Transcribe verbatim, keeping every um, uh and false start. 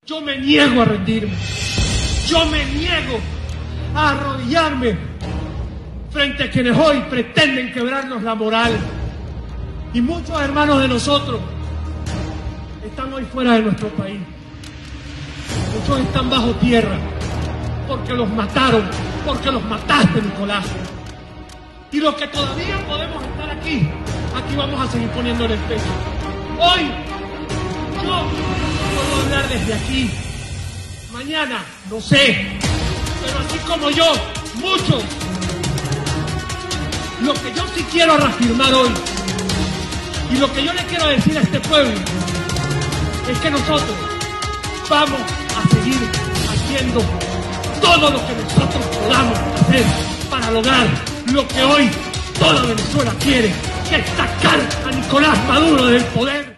Yo me niego a rendirme. Yo me niego a arrodillarme frente a quienes hoy pretenden quebrarnos la moral. Y muchos hermanos de nosotros están hoy fuera de nuestro país. Muchos están bajo tierra porque los mataron, porque los mataste, Nicolás. Y los que todavía podemos estar aquí, aquí vamos a seguir poniéndole el pecho. Hoy yo puedo hablar desde aquí. Mañana, no sé. Pero así como yo, muchos. Lo que yo sí quiero reafirmar hoy, y lo que yo le quiero decir a este pueblo, es que nosotros vamos a seguir haciendo todo lo que nosotros podamos hacer para lograr lo que hoy toda Venezuela quiere, que es sacar a Nicolás Maduro del poder.